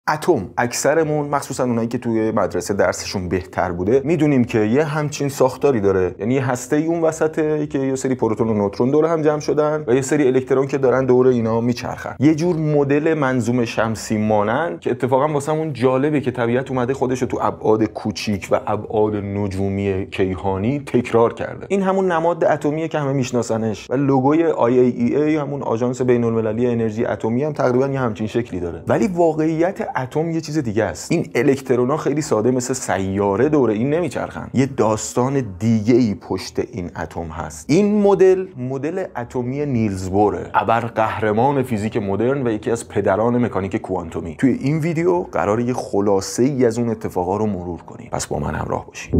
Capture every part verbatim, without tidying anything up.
اتم اکثرمون مخصوصا اونایی که توی مدرسه درسشون بهتر بوده میدونیم که یه همچین ساختاری داره، یعنی یه هسته‌ای اون وسطه که یه سری پروتون و نوترون دور هم جمع شدن و یه سری الکترون که دارن دور اینا میچرخن، یه جور مدل منظومه شمسی مانند که اتفاقا واسمون جالبه که طبیعت اومده خودش رو تو ابعاد کوچیک و ابعاد نجومی کیهانی تکرار کرده. این همون نماد اتمیه که همه میشناسنش و لوگوی آی ای ای ای همون آژانس بین‌المللی انرژی اتمی هم تقریبا یه همچین شکلی داره. ولی واقعیت اتم یه چیز دیگه است. این الکترونا خیلی ساده مثل سیاره دور این نمیچرخن. یه داستان دیگه ای پشت این اتم هست. این مدل مدل اتمی نیلز بوره، ابر قهرمان فیزیک مدرن و یکی از پدران مکانیک کوانتومی. توی این ویدیو قراره یه خلاصه ای از اون اتفاقا رو مرور کنیم. پس با من همراه باشید.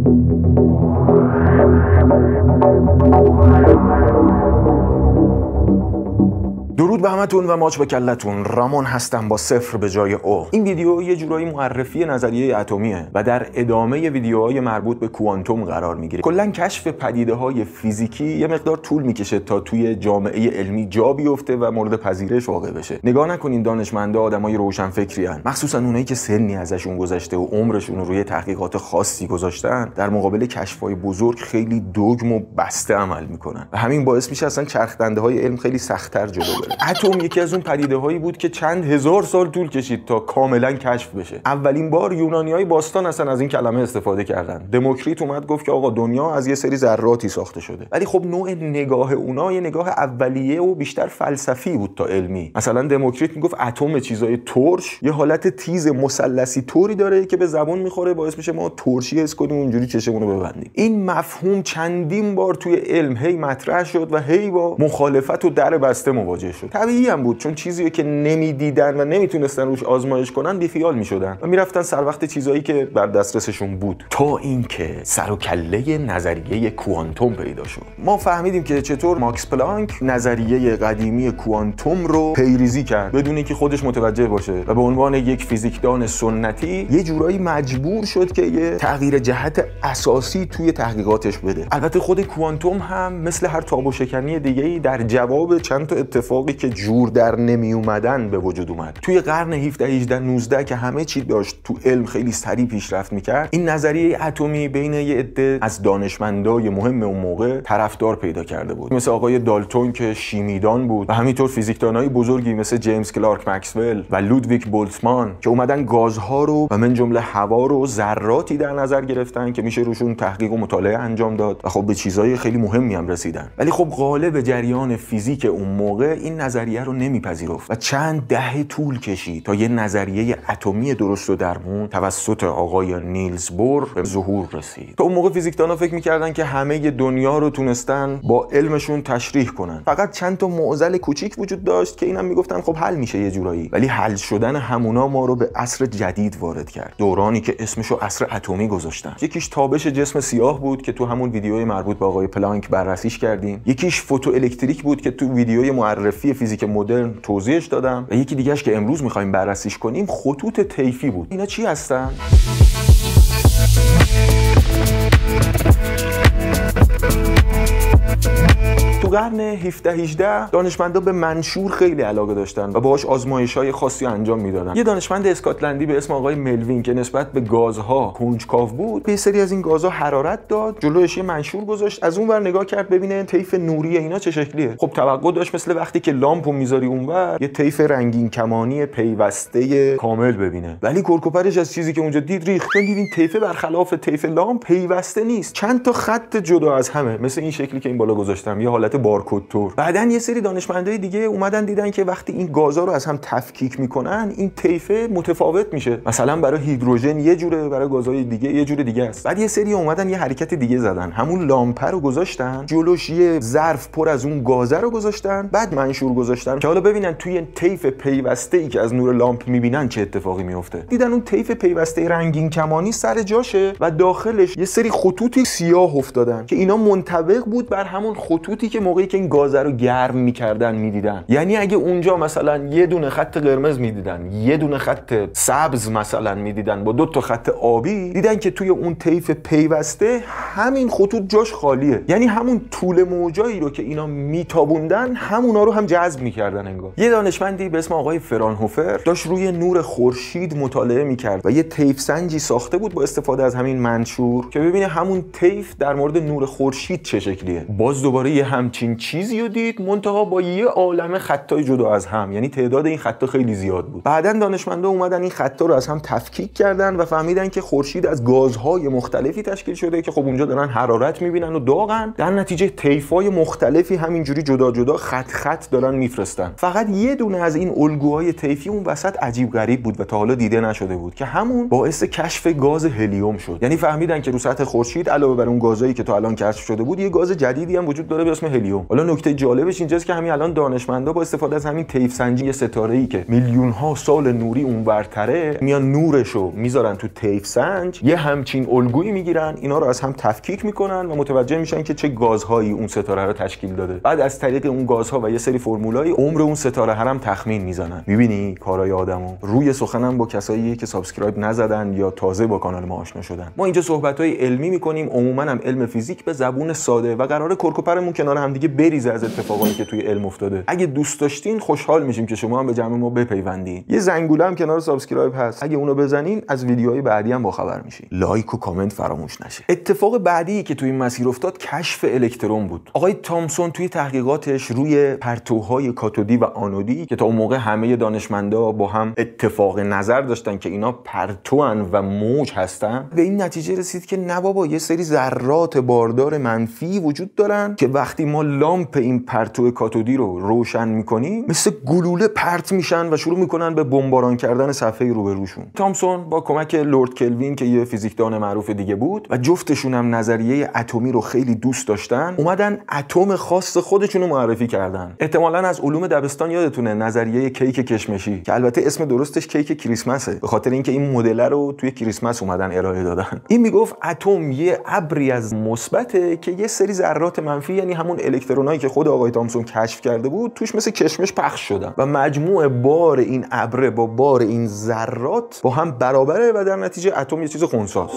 درود به همتون و ماچ به کلتون. رامون هستم با صفر به جای او. این ویدیو یه جورایی معرفی نظریه اتمیه و در ادامه ویدیوهای مربوط به کوانتوم قرار میگیره. کلا کشف پدیده‌های فیزیکی یه مقدار طول میکشه تا توی جامعه علمی جا بیفته و مورد پذیرش واقع بشه. نگاه نکنین دانشمندا آدمای روشنفکری ان، مخصوصا اونایی که سنی ازشون گذشته و عمرشون رو روی تحقیقات خاصی گذاشتن، در مقابل کشف‌های بزرگ خیلی دوگم و بسته عمل میکنن و همین باعث میشه اصلا چرخدنده‌های علم خیلی سخت‌تر جلو بره. اتم یکی از اون پدیده‌هایی بود که چند هزار سال طول کشید تا کاملا کشف بشه. اولین بار یونانیای باستان اصلا از این کلمه استفاده کردن. دموکریت اومد گفت که آقا دنیا از یه سری ذراتی ساخته شده. ولی خب نوع نگاه اونا یه نگاه اولیه و بیشتر فلسفی بود تا علمی. مثلا دموکریت میگفت اتم چیزای ترش یه حالت تیز مثلثی طوری داره که به زبون میخوره، باعث میشه ما ترشی حس کنیم، اونجوری چشمون رو ببندیم. این مفهوم چندین بار توی علم هی مطرح شد و هی با مخالفت و در بسته مواجه شد. طبیعی هم بود، چون چیزی که نمیدیدن و نمیتونستن روش آزمایش کنن بیخیال میشدن و میرفتن سر وقت چیزایی که بر دسترسشون بود، تا اینکه سر و کله نظریه کوانتوم پیدا شد. ما فهمیدیم که چطور ماکس پلانک نظریه قدیمی کوانتوم رو پیریزی کرد بدون اینکه خودش متوجه باشه و به عنوان یک فیزیکدان سنتی یه جورایی مجبور شد که یه تغییر جهت اساسی توی تحقیقاتش بده. البته خود کوانتوم هم مثل هر تاب و شکنی دیگه‌ای در جواب چند تا اتفاقی که جور در نمی اومدن به وجود اومد. توی قرن هفده هجده نوزده که همه چی داشت تو علم خیلی سریع پیشرفت میکرد، این نظریه اتمی بین یه عده از دانشمندای مهم اون موقع طرفدار پیدا کرده بود، مثل آقای دالتون که شیمیدان بود و همینطور فیزیکدانای بزرگی مثل جیمز کلارک مکسول و لودویگ بولتزمان که اومدن گازها رو و من جمله هوا رو ذراتی در نظر گرفتن که میشه روشون تحقیق و مطالعه انجام داد و خب به چیزای خیلی مهمی هم رسیدن. ولی خب غالب جریان فیزیک اون موقع این نظریه رو نمیپذیرفت و چند دهه طول کشید تا یه نظریه اتمی درست و درمون توسط آقای نیلز بور به ظهور رسید. تا اون موقع فیزیکدانا فکر میکردن که همه دنیا رو تونستن با علمشون تشریح کنن، فقط چند تا معضل کوچیک وجود داشت که اینم میگفتن خب حل میشه یه جورایی. ولی حل شدن همونا ما رو به عصر جدید وارد کرد، دورانی که اسمشو عصر اتمی گذاشتن. یکیش تابش جسم سیاه بود که تو همون ویدیوی مربوط به آقای پلانک بررسیش کردیم، یکیش فوتو الکتریک بود که تو ویدیوی معرفی فیزیک مدرن توضیحش دادم و یکی دیگه‌اش که امروز می‌خوایم بررسیش کنیم خطوط طیفی بود. اینا چی هستن؟ تو قرن هفده هجده دانشمندا به منشور خیلی علاقه داشتن و باهاش آزمایش‌های خاصی انجام میدادن. یه دانشمند اسکاتلندی به اسم آقای ملوین که نسبت به گازها کنجکاو بود، به سری از این گازها حرارت داد، جلوش یه منشور گذاشت، از اونور نگاه کرد ببینه طیف نوری اینا چه شکلیه. خب توقع داشت مثل وقتی که لامپو میذاری اونور یه طیف رنگین کمانی پیوسته کامل ببینه، ولی کرکوپرش از چیزی که اونجا دید ریخت، چون دید این طیف برخلاف طیف لامپ پیوسته نیست، چند تا خط جدا از همه، مثل این شکلی که این بالا گذاشتم، یه حالت بارکد تور. بعدن یه سری دانشمندای دیگه اومدن دیدن که وقتی این گازا رو از هم تفکیک میکنن این طیفه متفاوت میشه، مثلا برای هیدروژن یه جوره، برای گازهای دیگه یه جور دیگه است. بعد یه سری اومدن یه حرکت دیگه زدن، همون لامپ رو گذاشتن جلوش، یه ظرف پر از اون گازه رو گذاشتن، بعد منشور گذاشتن که حالا ببینن توی طیف پیوسته‌ای که از نور لامپ میبینن چه اتفاقی میفته. دیدن اون طیف پیوسته رنگین کمانی سر جاشه و داخلش یه سری خطوطی سیاه افتادن که اینا منطبق بود بر همون خطوطی که موقعی که این گازه رو گرم میکردن میدیدن. یعنی اگه اونجا مثلا یه دونه خط قرمز میدیدن، یه دونه خط سبز مثلا میدیدن با دو تا خط آبی، دیدن که توی اون طیف پیوسته همین خطوط جاش خالیه. یعنی همون طول موجایی رو که اینا میتابوندن همونا رو هم جذب میکردن انگار. یه دانشمندی به اسم آقای فرانهوفر داشت روی نور خورشید مطالعه میکرد و یه طیف سنجی ساخته بود با استفاده از همین منشور که ببینه همون طیف در مورد نور خورشید چه شکلیه. باز دوباره یه همچین چیزی رو دید، منتها با یه عالمه خطای جدا از هم، یعنی تعداد این خطا خیلی زیاد بود. بعدن دانشمندا اومدن این خطا رو از هم تفکیک کردن و فهمیدن که خورشید از گازهای مختلفی تشکیل شده که خب اونجا دارن حرارت میبینن و داغن، در نتیجه طیف‌های مختلفی همینجوری جدا جدا خط خط دارن میفرستن. فقط یه دونه از این الگوهای طیفی اون وسط عجیب غریب بود و تا حالا دیده نشده بود که همون باعث کشف گاز هلیوم شد. یعنی فهمیدن که رو سطح خورشید علاوه بر اون گازایی که تا الان کشف شده بود، یه گاز جدیدی هم وجود داره به اسم هلیوم. حالا نکته جالبش اینجاست که همین الان دانشمندا با استفاده از همین طیف سنجی ستاره‌ای که میلیون ها سال نوری اونورتره میان نورشو میذارن تو طیف سنج، یه همچین الگویی میگیرن، اینا رو از هم تفکیک میکنن و متوجه میشن که چه گازهایی اون ستاره رو تشکیل داده. بعد از طریق اون گازها و یه سری فرمولای عمر اون ستاره هم تخمین میزنن. میبینی کارای آدمو. روی سخنم با کسایی که سابسکرایب نزدن یا تازه با کانال ما آشنا شدن. ما اینجا صحبت‌های علمی میکنیم، عموما هم علم فیزیک به زبون ساده و قراره کرکوپرمون کنار هم دیگه بریزه از اتفاقایی که توی علم افتاده. اگه دوست داشتین خوشحال میشیم که شما هم به جمع ما بپیوندین. یه زنگوله هم کنار سابسکرایب هست، اگه اونو بزنین از ویدیوهای بعدی هم باخبر میشین. لایک و کامنت فراموش نشه. اتفاق بعدی که توی این مسیر افتاد کشف الکترون بود. آقای تامسون توی تحقیقاتش روی پرتوهای کاتودی و آنودی که تا اون موقع همه دانشمندا با هم اتفاق نظر داشتن که اینا پرتوان و موج هستن، به این نتیجه رسید که نه بابا، یه سری ذرات باردار منفی وجود دارن که وقتی ما لامپ این پرتو کاتودی رو روشن میکنیم مثل گلوله پرت میشن و شروع میکنن به بمباران کردن صفحه روبروشون. تامسون با کمک لورد کلوین که یه فیزیکدان معروف دیگه بود و جفتشون هم نظریه اتمی رو خیلی دوست داشتن، اومدن اتم خاص خودشون رو معرفی کردن. احتمالاً از علوم دبستان یادتونه نظریه کیک کشمشی که البته اسم درستش کیک کریسمسه، به خاطر اینکه این مدل رو توی کریسمس اومدن ارائه دادن. این میگفت اتم یه ابری از مثبته که یه سری ذرات منفی، یعنی همون الکترونایی که خود آقای تامسون کشف کرده بود، توش مثل کشمش پخش شدن و مجموع بار این ابر با بار این ذرات با هم برابره و در نتیجه اتم یه چیز خنثی‌ست.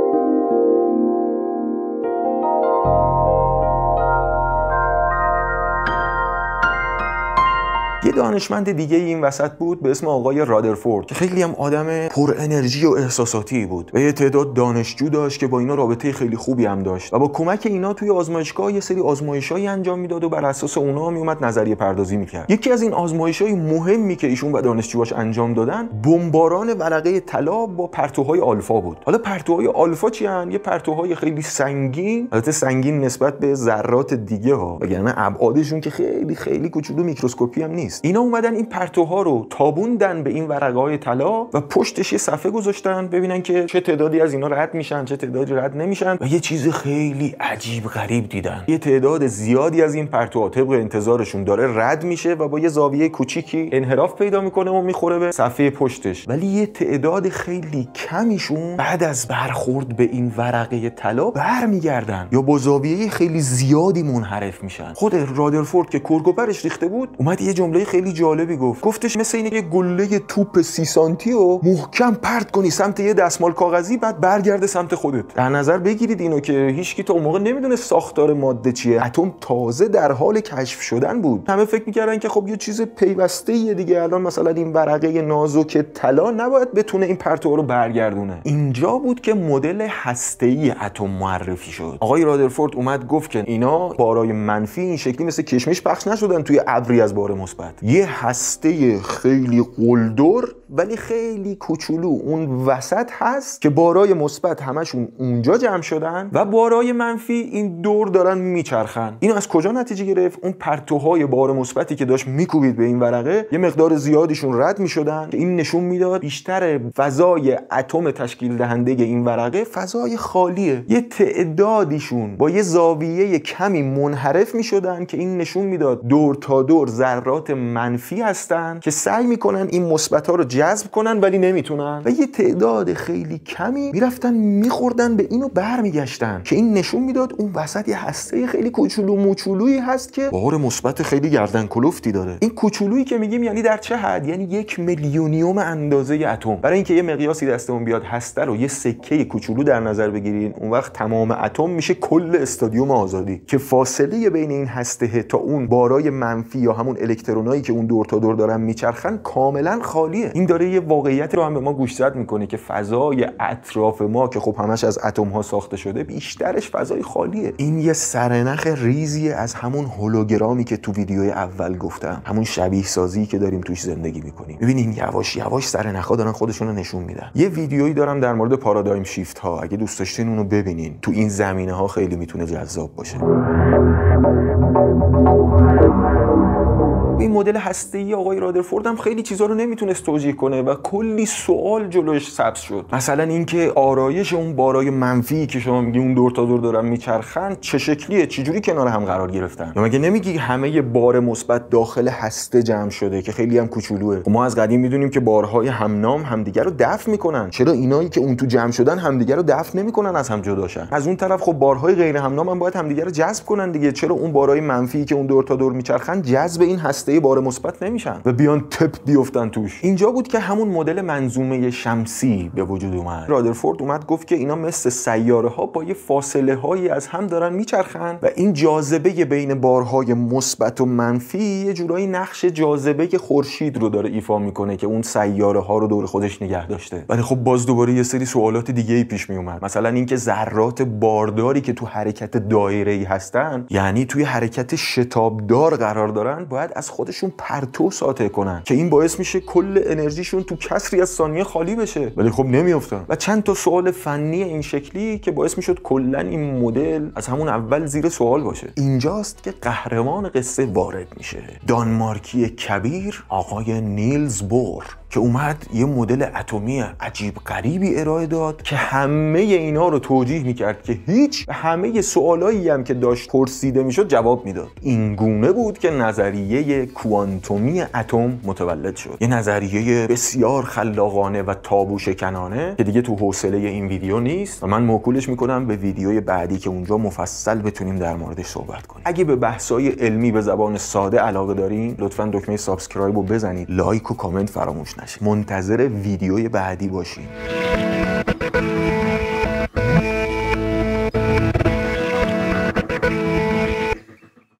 یه دانشمند دیگه این وسط بود به اسم آقای رادرفورد که خیلی هم آدم پر انرژی و احساساتی بود و یه تعداد دانشجو داشت که با اینا رابطه خیلی خوبی هم داشت و با کمک اینا توی آزمایشگاه یه سری آزمایشایی انجام میداد و بر اساس اونها میومد نظریه پردازی میکرد. یکی از این آزمایش‌های مهمی که ایشون و دانشجوهاش انجام دادن بمباران ورقه طلا با پرتوهای آلفا بود. حالا پرتوهای آلفا چی ان؟ یه پرتوهای خیلی سنگین، البته سنگین نسبت به ذرات دیگه ها، وگرنه ابعادشون که خیلی خیلی کوچولو میکروسکوپی هم نیست. اینا اومدن این پرتوها رو تابوندن به این ورقه‌های طلا و پشتش یه صفحه گذاشتن ببینن که چه تعدادی از اینا رد میشن، چه تعدادی رد نمیشن و یه چیز خیلی عجیب غریب دیدن. یه تعداد زیادی از این پرتوها طبق انتظارشون داره رد میشه و با یه زاویه کوچیکی انحراف پیدا میکنه و میخوره به صفحه پشتش، ولی یه تعداد خیلی کمیشون بعد از برخورد به این ورقه طلا برمیگردن یا با زاویه خیلی زیادی منحرف میشن. خود رادرفورد که کرکوپرش ریخته بود اومد یه جمله خیلی جالبی گفت. گفتش مثل اینه یه گله توپ سی سانتی رو محکم پرت کنی سمت یه دستمال کاغذی بعد برگرده سمت خودت. در نظر بگیرید اینو که هیچکی تا اون موقع نمیدونه ساختار ماده چیه. اتم تازه در حال کشف شدن بود. همه فکر میکردن که خب یه چیز پیوسته‌ایه دیگه، الان مثلا این ورقه نازک طلا نباید بتونه این پرتو رو برگردونه. اینجا بود که مدل هسته‌ای اتم معرفی شد. آقای رادرفورد اومد گفت که اینا بارای منفی این شکلی مثل کشمش پخش نشدن توی ابری از بار مثبت. یه هسته خیلی قلدر ولی خیلی کوچولو اون وسط هست که بارای مثبت همشون اونجا جمع شدن و بارای منفی این دور دارن میچرخن. اینو از کجا نتیجه گرفت؟ اون پرتوهای بار مثبتی که داشت میکوبید به این ورقه یه مقدار زیادیشون رد میشدن که این نشون میداد بیشتر فضای اتم تشکیل دهنده این ورقه فضای خالیه. یه تعدادیشون با یه زاویه کمی منحرف میشدن که این نشون میداد دور تا دور ذرات منفی هستن که سعی میکنن این مثبت‌ها رو جذب کنن ولی نمیتونن و یه تعداد خیلی کمی میرفتن میخوردن به اینو برمیگشتن که این نشون میداد اون وسط یه هسته خیلی کوچولو موچولویی هست که بار مثبت خیلی گردن کلفتی داره. این کوچولویی که میگیم یعنی در چه حد؟ یعنی یک میلیونیوم اندازه اتم. برای اینکه یه مقیاسی دستمون بیاد هسته رو یه سکه کوچولو در نظر بگیرین، اون وقت تمام اتم میشه کل استادیوم آزادی که فاصله بین این هسته تا اون بارای منفی یا همون الکترونایی که اون دور تا دور دارن میچرخن کاملا خالیه. این داره یه واقعیت رو هم به ما گوشزد میکنه که فضای اطراف ما که خب همش از اتم ها ساخته شده بیشترش فضای خالیه. این یه سرنخ ریزی از همون هولوگرامی که تو ویدیوی اول گفتم، همون شبیه سازی که داریم توش زندگی میکنیم. ببینین یواش یواش سرنخا دارن خودشون رو نشون میدن. یه ویدیویی دارم در مورد پارادایم شیفت ها، اگه دوست داشتین اونو ببینین، تو این زمینه ها خیلی میتونه جذاب باشه. این مدل هسته‌ای آقای رادرفورد هم خیلی چیزا رو نمیتونست توجیه کنه و کلی سوال جلوش سبز شد. مثلا اینکه آرایش اون بارای منفی که شما میگی اون دور تا دور دارن میچرخن چه شکلیه، چه جوری کنار هم قرار گرفتن؟ یا مگه نمیگی همه بار مثبت داخل هسته جمع شده که خیلی هم کوچولوئه؟ ما از قدیم میدونیم که بارهای همنام همدیگه رو دفع میکنن. چرا اینایی که اون تو جمع شدن همدیگه رو دفع نمیکنن از هم جداشن؟ از اون طرف خب بارهای غیر همنام هم باید همدیگه رو جذب کنن دیگه. چرا اون بارهای منفی که اون دور تا دور میچرخن جذب این هسته بار مثبت نمیشن و بیان تپ بیافتن توش؟ اینجا بود که همون مدل منظومه شمسی به وجود اومد. رادرفورد اومد گفت که اینا مثل سیاره ها با یه فاصله هایی از هم دارن میچرخن و این جاذبه بین بارهای مثبت و منفی یه جورایی نقش جاذبه خورشید رو داره ایفا میکنه که اون سیاره ها رو دور خودش نگه داشته. ولی خب باز دوباره یه سری سوالات دیگه ای پیش می اومد. مثلا اینکه ذرات بارداری که تو حرکت دایره‌ای هستن، یعنی توی حرکت شتابدار قرار دارن، باید از خودشون پرتو ساطع کنن که این باعث میشه کل انرژیشون تو کسری از ثانیه خالی بشه، ولی خب نمیافتن. و چند تا سوال فنی این شکلی که باعث میشد کلا این مدل از همون اول زیر سوال باشه. اینجاست که قهرمان قصه وارد میشه، دانمارکی کبیر آقای نیلز بور که اومد یه مدل اتمی عجیب غریبی ارائه داد که همه اینا رو توجیه میکرد که هیچ، همه سوالایی هم که داشت پرسیده میشد جواب میداد. این گونه بود که نظریه کوانتومی اتم متولد شد. یه نظریه بسیار خلاقانه و تابو شکنانه که دیگه تو حوصله این ویدیو نیست و من موکولش میکنم به ویدیوی بعدی که اونجا مفصل بتونیم در موردش صحبت کنیم. اگه به بحث‌های علمی به زبان ساده علاقه دارین، لطفاً دکمه سابسکرایب رو بزنید، لایک و کامنت فراموش نشه. منتظر ویدیوی بعدی باشین.